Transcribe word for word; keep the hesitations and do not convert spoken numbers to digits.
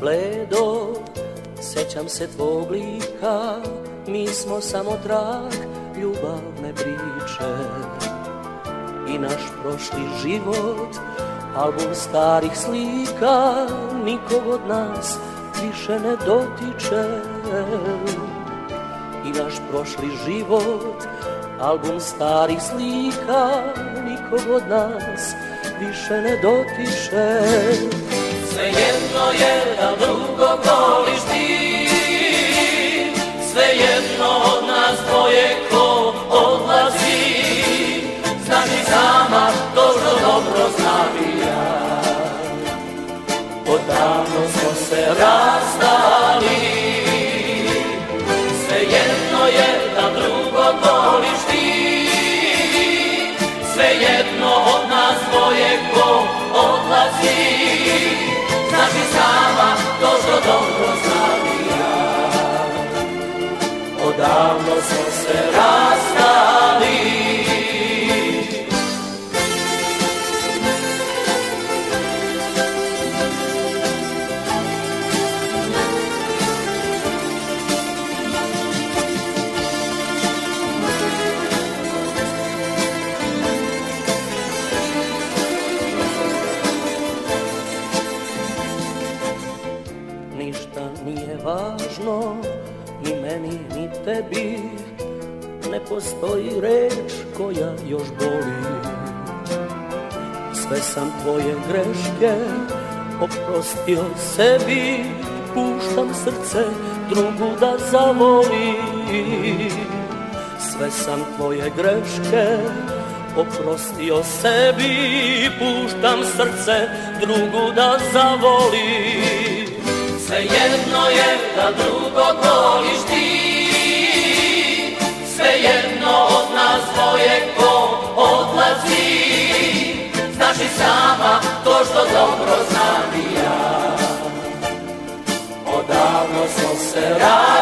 bledo, sećam se tvog lika, mi smo samo trag ljubavne priče. I naš prošli život, album starih slika, nikog od nas više ne dotiče. I naš prošli život, album starih slika, nikog od nas više ne dotiče. Svejedno je da drugog voliš ti, svejedno od nas dvoje ko odlazi. Znaš i sama to što dobro znam i ja, odavno smo se rastali. Svejedno je da drugog voliš ti, svejedno od nas dvoje ko odlazi. Znaš i sama to što dobro znam i ja, odavno smo se rastali. Nije važno ni meni ni tebi, ne postoji reč koja još boli. Sve sam tvoje greške oprostio sebi, puštam srce drugu da zavoli. Sve sam tvoje greške oprostio sebi, puštam srce drugu da zavoli. Svejedno je da drugog voliš ti, svejedno od nas dvoje ko odlazi. Znaš i sama to što dobro znam i ja, odavno smo se razvili.